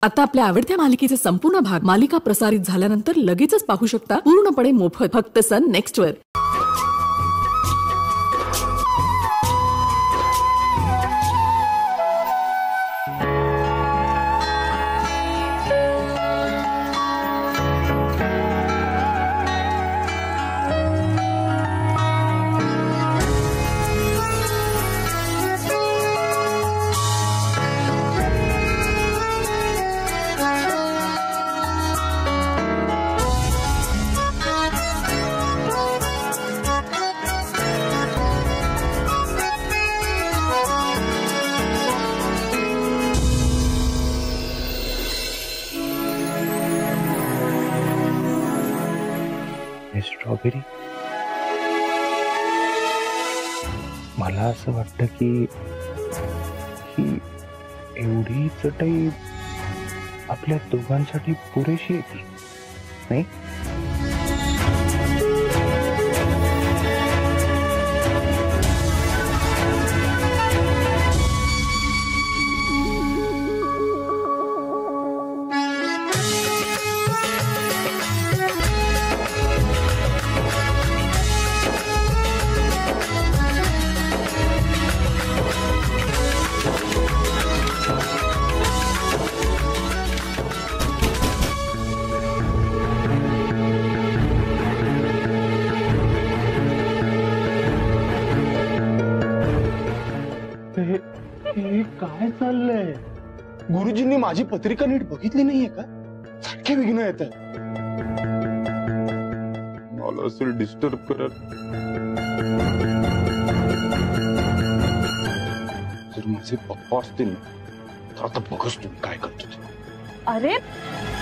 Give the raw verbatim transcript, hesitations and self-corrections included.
आता आपल्या आवडत्या मालिकेचे संपूर्ण भाग मालिका प्रसारित झाल्यानंतर लगेचच पाहू शकता पूर्णपणे मोफत फक्त सन नेक्स्ट वर. स्ट्रॉबेरी, मला असं वाटतं की ही एवढी चटई आपल्या दोघांसाठी पुरेशी आहे, नाही? हे काय चाललंय? गुरुजींनी माझी पत्रिका नीट बघितली नाहीये का? सारखे विघ्न येत आहे. मला असं डिस्टर्ब करत. जर माझे पप्पा असतील तर आता बघच तुम्ही काय करतो. अरे